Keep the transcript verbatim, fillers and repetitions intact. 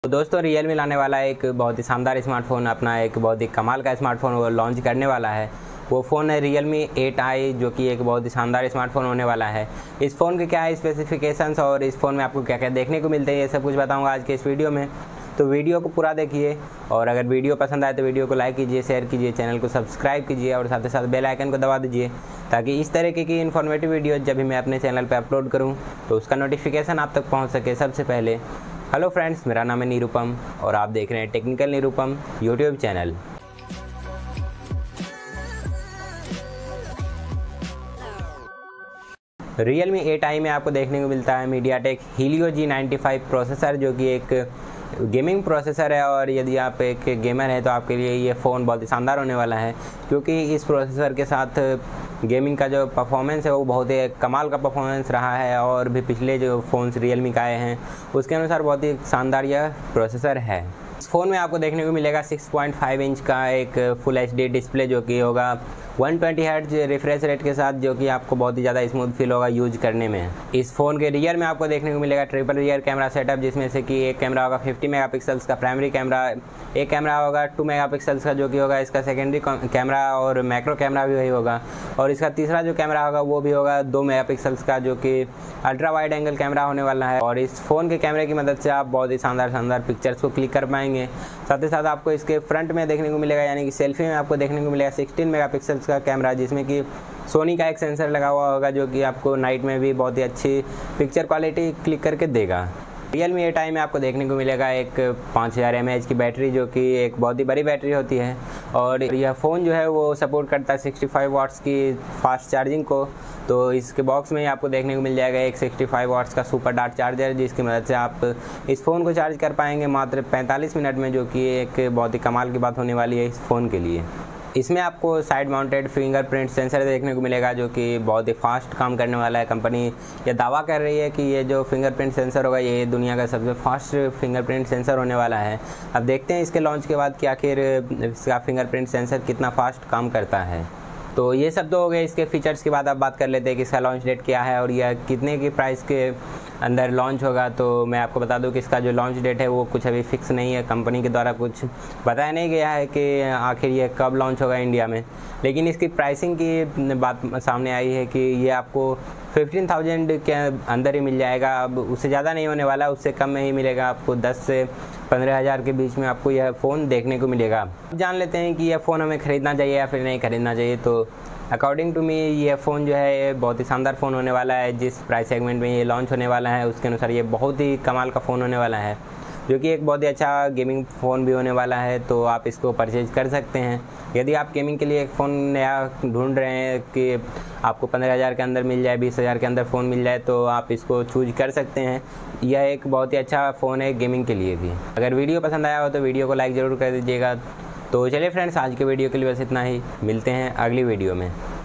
तो दोस्तों रियलमी लाने वाला है एक बहुत ही शानदार स्मार्टफोन, अपना एक बहुत ही कमाल का स्मार्टफोन वो लॉन्च करने वाला है। वो फ़ोन है रियलमी एट आई, जो कि एक बहुत ही शानदार स्मार्टफोन होने वाला है। इस फ़ोन के क्या है स्पेसिफिकेशंस और इस फ़ोन में आपको क्या क्या देखने को मिलते हैं, ये सब कुछ बताऊंगा आज के इस वीडियो में। तो वीडियो को पूरा देखिए और अगर वीडियो पसंद आए तो वीडियो को लाइक कीजिए, शेयर कीजिए, चैनल को सब्सक्राइब कीजिए और साथ ही साथ बेल आइकन को दबा दीजिए, ताकि इस तरीके की इन्फॉर्मेटिव वीडियो जब भी मैं अपने चैनल पर अपलोड करूँ तो उसका नोटिफिकेशन आप तक पहुँच सके सबसे पहले। हेलो फ्रेंड्स, मेरा नाम है निरुपम और आप देख रहे हैं technical Nirupam YouTube channel. Realme eight I में आपको देखने को मिलता है MediaTek Helio G ninety five processor, जो कि एक गेमिंग प्रोसेसर है। और यदि आप एक गेमर हैं तो आपके लिए ये फ़ोन बहुत ही शानदार होने वाला है, क्योंकि इस प्रोसेसर के साथ गेमिंग का जो परफॉर्मेंस है वो बहुत ही कमाल का परफॉर्मेंस रहा है। और भी पिछले जो फ़ोन्स रियलमी का आए हैं उसके अनुसार बहुत ही शानदार यह प्रोसेसर है। इस फ़ोन में आपको देखने को मिलेगा सिक्स पॉइंट फाइव इंच का एक फुल एच डी डिस्प्ले, जो कि होगा one twenty hertz refresh rate के साथ, जो कि आपको बहुत ही ज़्यादा स्मूथ फील होगा यूज करने में। इस फ़ोन के रियर में आपको देखने को मिलेगा ट्रिपल रियर कैमरा सेटअप, जिसमें से कि एक कैमरा होगा फिफ्टी मेगापिक्सल्स का प्राइमरी कैमरा, एक कैमरा होगा टू मेगापिक्सल्स का जो कि होगा इसका सेकेंडरी कैमरा, और मैक्रो कैमरा भी वही होगा। और इसका तीसरा जो कैमरा होगा वो भी होगा दो मेगापिक्सल्स का, जो कि अल्ट्रा वाइड एंगल कैमरा होने वाला है। और इस फ़ोन के कैमरे की मदद से आप बहुत ही शानदार शानदार पिक्चर्स को क्लिक कर पाएंगे। साथ ही साथ आपको इसके फ्रंट में देखने को मिलेगा, यानी कि सेल्फी में आपको देखने को मिलेगा सिक्सटीन मेगापिक्सल्स का कैमरा, जिसमें कि सोनी का एक सेंसर लगा हुआ होगा, जो कि आपको नाइट में भी बहुत ही अच्छी पिक्चर क्वालिटी क्लिक करके देगा। रियलमी एट आई में आपको देखने को मिलेगा एक पाँच हज़ार एम ए एच की बैटरी, जो कि एक बहुत ही बड़ी बैटरी होती है। और यह फ़ोन जो है वो सपोर्ट करता है सिक्सटी फाइव वाट्स की फास्ट चार्जिंग को। तो इसके बॉक्स में ही आपको देखने को मिल जाएगा एक सिक्सटी फाइव वाट्स का सुपर डार्ट चार्जर, जिसकी मदद से आप इस फ़ोन को चार्ज कर पाएंगे मात्र पैंतालीस मिनट में, जो कि एक बहुत ही कमाल की बात होने वाली है इस फ़ोन के लिए। इसमें आपको साइड माउंटेड फिंगरप्रिंट सेंसर देखने को मिलेगा, जो कि बहुत ही फास्ट काम करने वाला है। कंपनी ये दावा कर रही है कि ये जो फिंगरप्रिंट सेंसर होगा ये दुनिया का सबसे फास्ट फिंगरप्रिंट सेंसर होने वाला है। अब देखते हैं इसके लॉन्च के बाद कि आखिर इसका फिंगरप्रिंट सेंसर कितना फास्ट काम करता है। तो ये सब तो हो गए इसके फीचर्स के बाद अब बात कर लेते हैं कि इसका लॉन्च डेट क्या है और यह कितने की प्राइस के अंदर लॉन्च होगा। तो मैं आपको बता दूं कि इसका जो लॉन्च डेट है वो कुछ अभी फिक्स नहीं है, कंपनी के द्वारा कुछ बताया नहीं गया है कि आखिर ये कब लॉन्च होगा इंडिया में। लेकिन इसकी प्राइसिंग की बात सामने आई है कि ये आपको फिफ्टीन थाउजेंड के अंदर ही मिल जाएगा। अब उससे ज़्यादा नहीं होने वाला, उससे कम में ही मिलेगा आपको। दस से पंद्रह हज़ार के बीच में आपको यह फ़ोन देखने को मिलेगा। अब जान लेते हैं कि यह फ़ोन हमें ख़रीदना चाहिए या फिर नहीं ख़रीदना चाहिए। तो अकॉर्डिंग टू मी ये फ़ोन जो है ये बहुत ही शानदार फ़ोन होने वाला है। जिस प्राइस सेगमेंट में ये लॉन्च होने वाला है उसके अनुसार ये बहुत ही कमाल का फ़ोन होने वाला है, जो कि एक बहुत ही अच्छा गेमिंग फ़ोन भी होने वाला है। तो आप इसको परचेज कर सकते हैं। यदि आप गेमिंग के लिए एक फ़ोन नया ढूंढ रहे हैं कि आपको पंद्रह हज़ार के अंदर मिल जाए, बीस हज़ार के अंदर फ़ोन मिल जाए, तो आप इसको चूज कर सकते हैं। यह एक बहुत ही अच्छा फ़ोन है गेमिंग के लिए भी। अगर वीडियो पसंद आया हो तो वीडियो को लाइक ज़रूर कर दीजिएगा। तो चलिए फ्रेंड्स, आज के वीडियो के लिए बस इतना ही। मिलते हैं अगली वीडियो में।